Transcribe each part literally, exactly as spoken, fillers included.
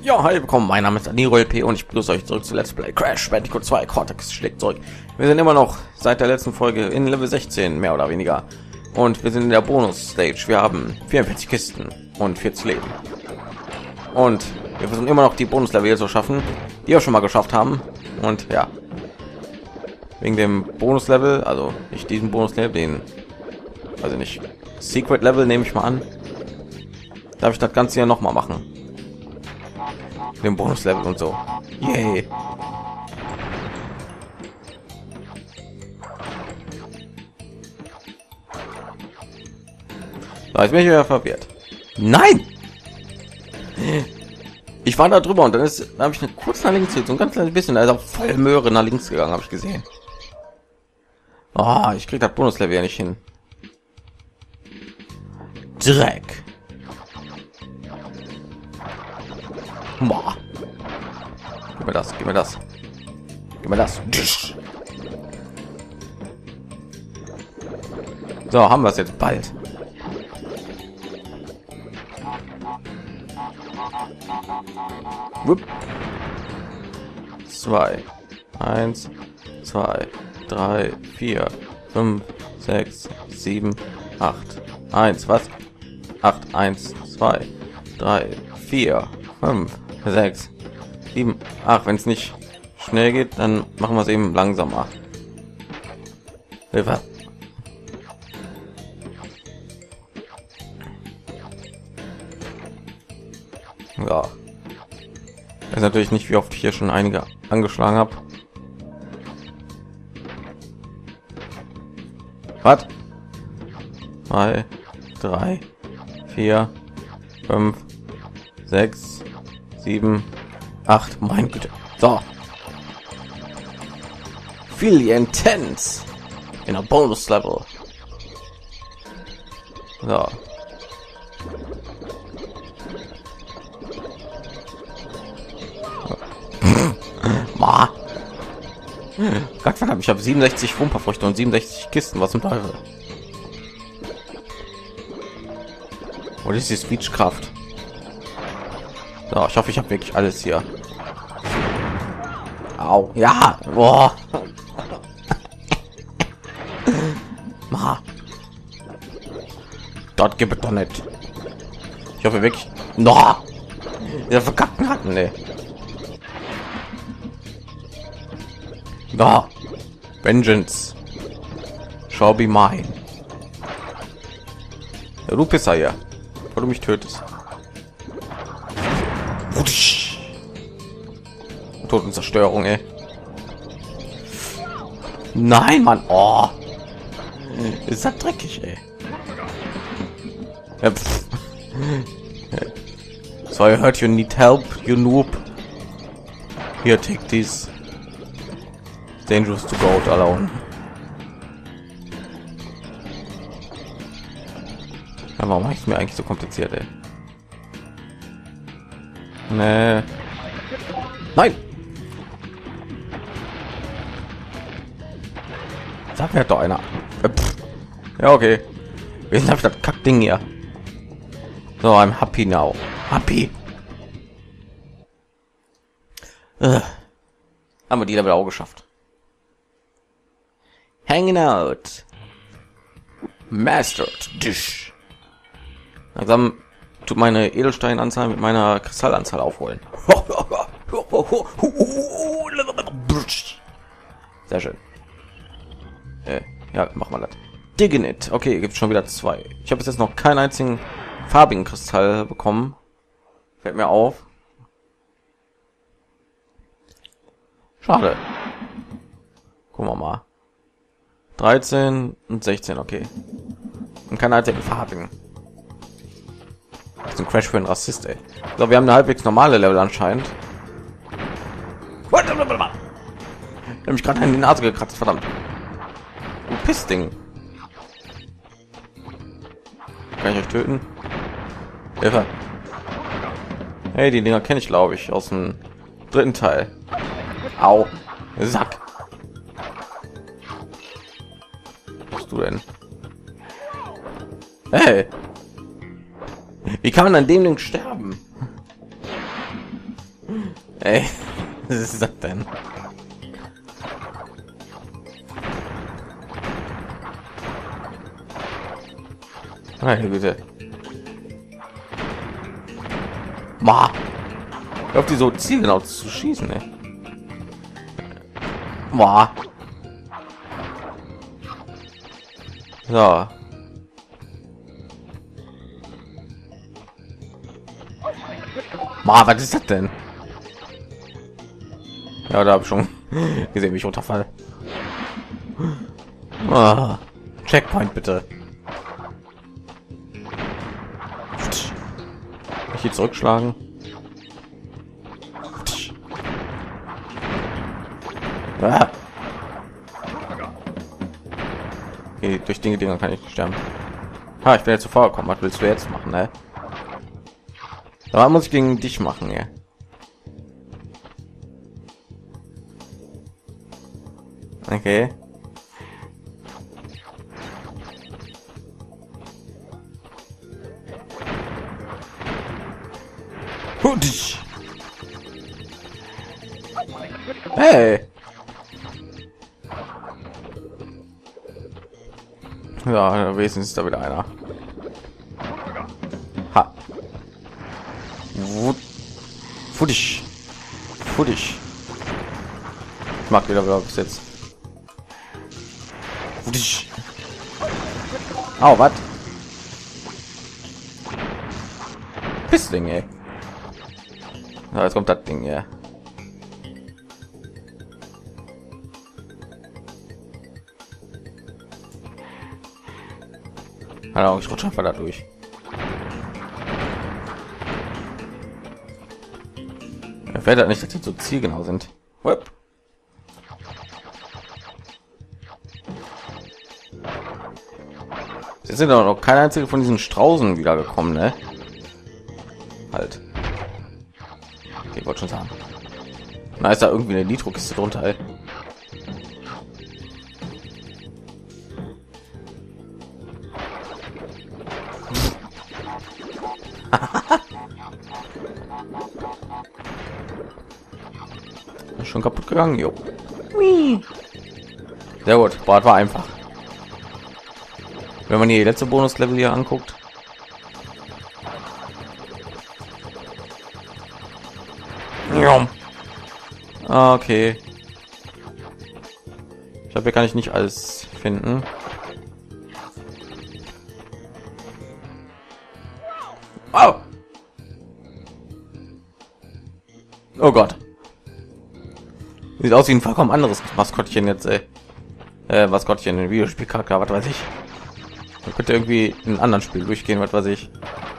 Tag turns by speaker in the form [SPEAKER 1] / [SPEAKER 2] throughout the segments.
[SPEAKER 1] Ja, hi, willkommen. Mein Name ist Aniro L P und ich begrüße euch zurück zu Let's Play Crash Bandicoot zwei. Cortex schlägt zurück. Wir sind immer noch seit der letzten Folge in Level sechzehn, mehr oder weniger. Und wir sind in der Bonus-Stage. Wir haben vierundvierzig Kisten und vierzig Leben. Und wir versuchen immer noch die Bonus-Level zu schaffen, die wir schon mal geschafft haben. Und ja, wegen dem Bonus-Level, also nicht diesen Bonus-Level, den, also nicht Secret-Level, nehme ich mal an, darf ich das Ganze hier noch mal machen. Den Bonus-Level und so. Yay. So, jetzt bin ich wieder verwirrt. Nein! Ich war da drüber und dann ist, da habe ich eine kurz nach links, so ein ganz kleines bisschen, da ist auch voll Möhre nach links gegangen, habe ich gesehen. Oh, ich krieg das Bonus-Level ja nicht hin. Dreck. Boah. Gib mir das, gib mir das. Gib mir das. So, haben wir es jetzt bald. Wupp. Zwei. Eins, zwei, drei, vier, fünf, sechs, sieben, acht. Eins, was? Acht, eins, zwei, drei, vier, fünf, sechs, sieben, acht. Wenn es nicht schnell geht, dann machen wir es eben langsamer. Hilfe. Ja. Das ist natürlich nicht, wie oft ich hier schon einige angeschlagen habe. Was? Zwei, drei, vier, fünf, sechs, sieben, acht. Mein Güte. So. Feel intense in a bonus level. So. Ma. Gott verdammt, ich habe siebenundsechzig Wumperfrüchte und siebenundsechzig Kisten. Was zum Teufel? Wo ist die Speechkraft? So, ich hoffe, ich habe wirklich alles hier. Au, ja, boah. Ma. Dort gibt es doch nicht. Ich hoffe wirklich. No. Der verkackten hatten, ne. No. Vengeance shall be mine. Ja, du Pisser hier, bevor du mich tötest. Tod und Zerstörung, ey. Nein, Mann. Oh. Ist das dreckig, ey. Ja, so, I heard you need help, you noob. Here, take this. Dangerous to go out alone. Ja, warum mache ich es mir eigentlich so kompliziert, ey? Nee. Nein. Sag mir doch einer. Ja, okay. Wir sind auf das Kackding hier. So, I'm happy now. Happy. Äh. Haben wir die Level auch geschafft. Hanging out. Mastered Dish. Langsam tut meine Edelsteinanzahl mit meiner Kristallanzahl aufholen. Sehr schön. Äh, ja, mach mal das. Digging it. Okay, gibt schon wieder zwei. Ich habe jetzt noch keinen einzigen farbigen Kristall bekommen. Fällt mir auf. Schade. Gucken wir mal. dreizehn und sechzehn, okay. Und keinen einzigen farbigen. Das ist ein Crash für einen Rassist, ey. So, wir haben eine halbwegs normale Level anscheinend. Ich habe mich gerade in die Nase gekratzt, verdammt. Du Pissding. Kann ich euch töten? Hilfe. Hey, die Dinger kenne ich, glaube ich, aus dem dritten Teil. Au. Sack. Was bist du denn? Hey. Wie kann man an dem Ding sterben? Ey, was ist das denn? Meine Güte. Ma. Auf die so zielgenau zu schießen, ey. Ma. So. Ma, was ist das denn? Ja, da habe ich schon gesehen, wie ich runterfall. Ah, Checkpoint bitte. Ich hier zurückschlagen. Ah. Okay, durch Dinge, Dinge kann ich nicht sterben. Ha, ich bin jetzt zuvor gekommen. Was willst du jetzt machen, ne? Da muss ich gegen dich machen, ja. Okay. Hey. Ja, wenigstens ist da wieder einer. Ha. Futtig. Futtig. Ich mag wieder bis jetzt. Futtig. Oh, was? Pissling, ey. Ja, jetzt kommt das Ding, ja. Hallo, ich rutsche einfach da durch. Er fällt halt nicht, dass die so zielgenau sind. Hup. Sie sind aber noch kein einziger von diesen Straußen wiedergekommen, ne? Halt. Okay, ich wollte schon sagen. Na, ist da irgendwie eine Nitro-Kiste drunter, ey. Schon kaputt gegangen, jo. Sehr gut, Bord war einfach. Wenn man die letzte Bonus-Level hier anguckt. Ja. Okay. Ich habe hier kann ich nicht alles finden. Oh, oh Gott. Sieht aus wie ein vollkommen anderes Maskottchen jetzt, ey. Äh, Maskottchen, ein Videospielcharakter, was weiß ich. Man könnte irgendwie in einem anderen Spiel durchgehen, was weiß ich.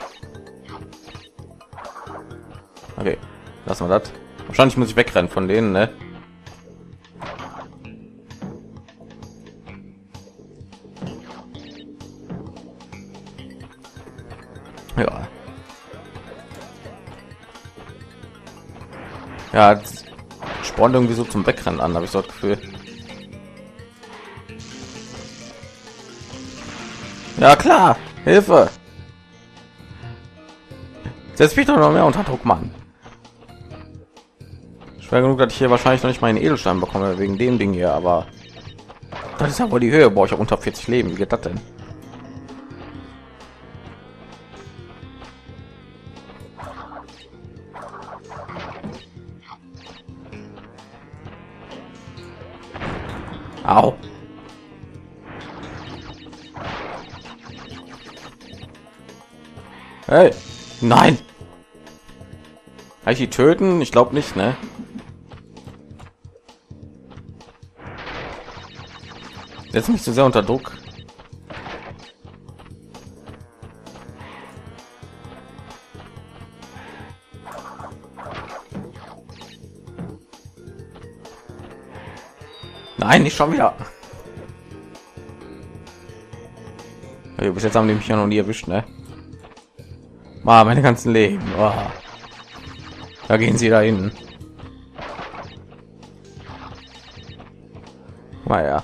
[SPEAKER 1] Okay, lassen wir das. Wahrscheinlich muss ich wegrennen von denen, ne? Ja. Ja, das spornt irgendwie so zum Wegrennen an, habe ich so das Gefühl. Ja klar, Hilfe! Setz mich doch noch mehr unter Druck, Mann. Schwer genug, dass ich hier wahrscheinlich noch nicht meinen Edelstein bekomme wegen dem Ding hier, aber das ist ja wohl die Höhe. Boah, ich habe unter vierzig Leben. Wie geht das denn? Au. Hey, nein. Kann ich die töten? Ich glaube nicht, ne? Jetzt nicht so sehr unter Druck. Nein, nicht schon wieder. Ja, bis jetzt haben die mich ja noch nie erwischt, ne? Mal meine ganzen Leben. Oh. Da gehen sie da hin. Naja.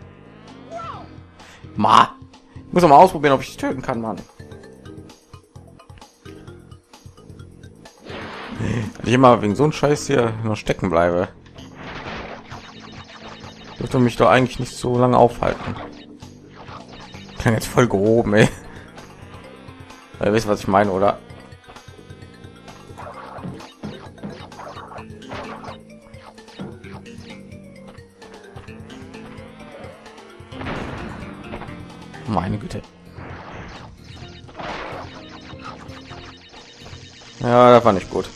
[SPEAKER 1] Ma, ich muss mal ausprobieren, ob ich töten kann, Mann. ich immer wegen so ein Scheiß hier noch stecken bleibe. Dürfte mich doch eigentlich nicht so lange aufhalten. Ich kann jetzt voll gehoben, ey. Ihr wisst, was ich meine, oder? Meine Güte. Ja, das war nicht gut.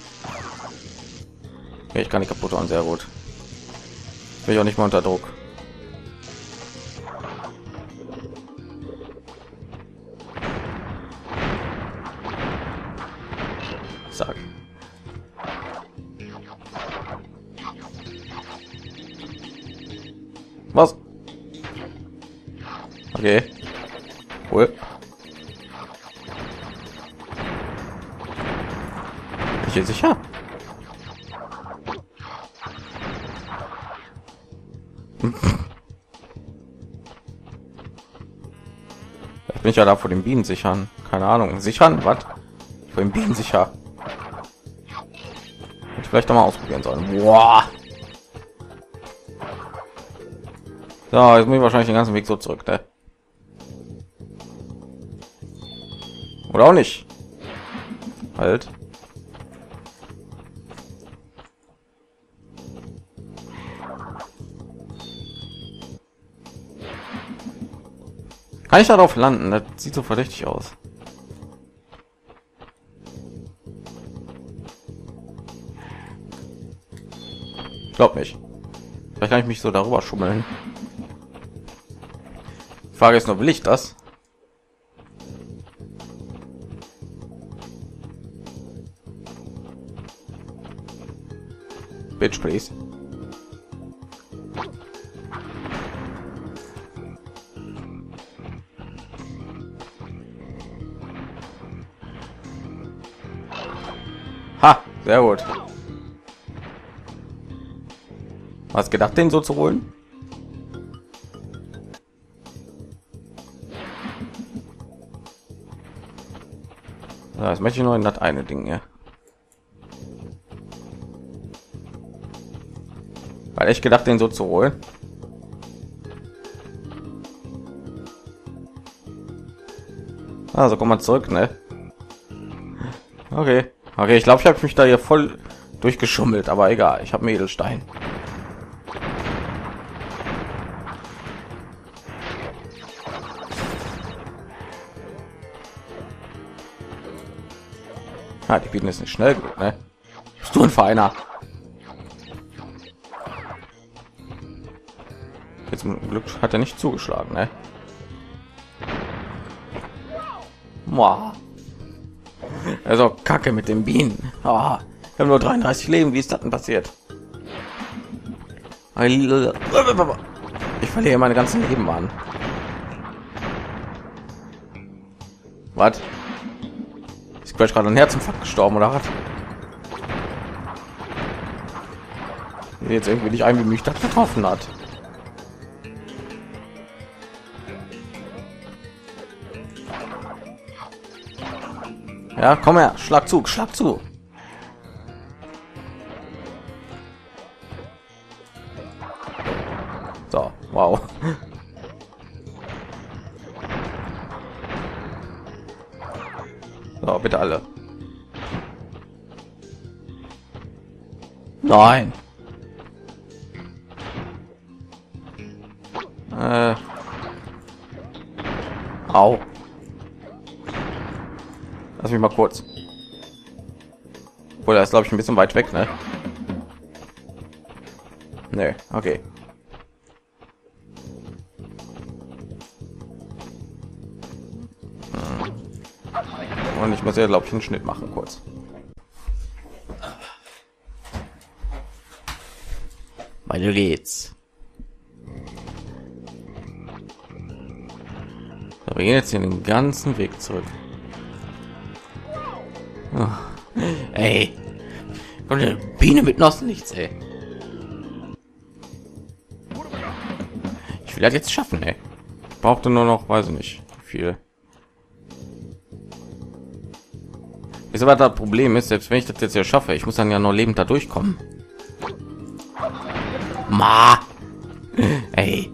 [SPEAKER 1] Ich kann nicht kaputt und sehr gut. Bin ich auch nicht mal unter Druck. Sag. Was? Okay. Cool. Ich bin sicher. Ich bin ja da vor den Bienen sichern. Keine Ahnung. Sichern? Was? Vor den Bienen sicher. Hätte ich vielleicht noch mal ausprobieren sollen. Boah. So, jetzt muss ich wahrscheinlich den ganzen Weg so zurück, ne? Oder auch nicht. Halt. Kann ich darauf landen? Das sieht so verdächtig aus. Ich glaube nicht. Vielleicht kann ich mich so darüber schummeln. Die Frage ist nur, will ich das? Bitch, please. Ha, sehr gut. Was gedacht, den so zu holen? Ja, das möchte ich nur in das eine Ding, ja. Weil ich gedacht, den so zu holen. Also komm mal zurück, ne? Okay, okay, ich glaube, ich habe mich da hier voll durchgeschummelt, aber egal, ich habe einen Edelstein. Ah, die Bienen ist nicht schnell genug, ne? Bist du ein Feiner? Jetzt zum Glück hat er nicht zugeschlagen, ne? Boah. Also Kacke mit den Bienen. Oh, wir haben nur dreiunddreißig Leben. Wie ist das denn passiert? Ich verliere meine ganzen Leben an. Was? Ist gleich gerade ein Herzinfarkt gestorben oder was? Jetzt irgendwie nicht ein, wie mich das getroffen hat. Ja, komm her, schlag zu, schlag zu. So, wow. So, bitte alle. Nein. Äh. Au. Lass mich mal kurz. Oder ist, glaube ich, ein bisschen weit weg, ne? Nee, okay. Hm. Und ich muss ja, glaube ich, einen Schnitt machen kurz. Weiter geht's. Wir gehen jetzt hier den ganzen Weg zurück. Oh. Ey, und eine Biene mit Nossen nichts, ey. Ich will das jetzt schaffen, ey. Ich brauchte nur noch, weiß ich nicht, wie viel. Ist aber das Problem ist, selbst wenn ich das jetzt ja schaffe, ich muss dann ja noch lebend da durchkommen. Ma, ey.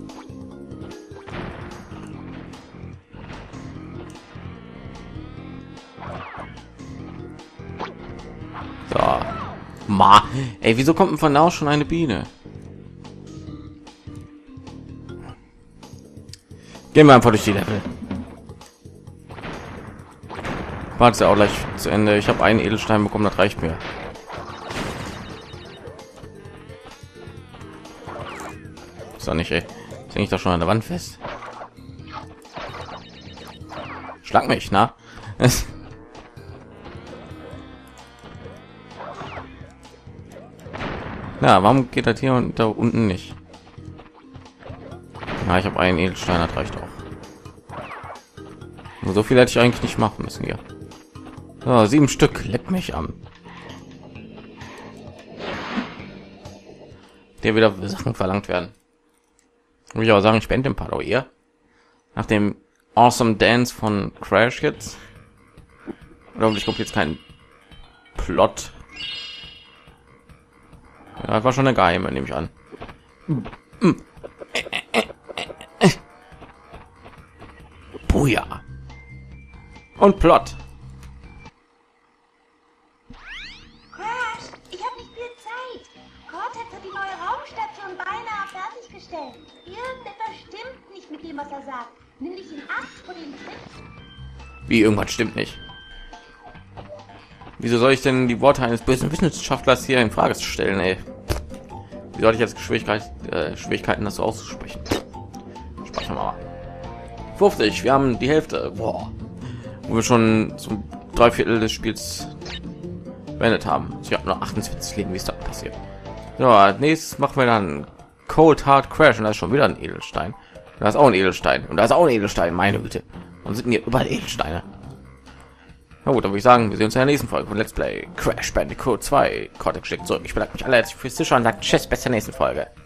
[SPEAKER 1] So, ma, ey, wieso kommt von da aus schon eine Biene? Gehen wir einfach durch die Level. War ja auch gleich zu Ende. Ich habe einen Edelstein bekommen, das reicht mir. Ist doch nicht, ey. Jetzt hänge ich da schon an der Wand fest. Schlag mich, na? Ja, warum geht das hier und da unten nicht? Ja, ich habe einen Edelstein, das reicht auch. So viel hätte ich eigentlich nicht machen müssen hier. So, sieben Stück, leck mich an. Der wieder Sachen verlangt werden. Würde ich aber sagen, spende ein paar ihr. Nach dem Awesome Dance von Crash jetzt. Oder ich kommt jetzt kein Plot. Ja, das war schon eine geheime, nehme ich an. Buja. Und Plot.
[SPEAKER 2] Crash, ich habe nicht viel Zeit. Cortex hat die neue Raumstation beinahe fertiggestellt. Irgendetwas stimmt nicht mit dem, was er sagt. Nimm dich in Acht vor den Tricks.
[SPEAKER 1] Wie, irgendwas stimmt nicht. Wieso soll ich denn die Worte eines bösen Wissenschaftlers hier in Frage stellen, ey? Wie soll ich jetzt Schwierigkeit, äh, Schwierigkeiten, das so auszusprechen? Sprechen wir mal. fünfzig, wir haben die Hälfte. Boah. Wo wir schon zum Dreiviertel des Spiels beendet haben. Ich habe noch achtundvierzig Leben, wie ist das passiert? So, als nächstes machen wir dann Cold Hard Crash und da ist schon wieder ein Edelstein. Da ist auch ein Edelstein und da ist auch ein Edelstein, meine Güte. Und sind hier überall Edelsteine. Na gut, dann würde ich sagen, wir sehen uns in der nächsten Folge von Let's Play Crash Bandicoot zwei. Cortex schlägt zurück. Ich bedanke mich alle herzlich fürs Zuschauen und sagt Tschüss, bis zur nächsten Folge.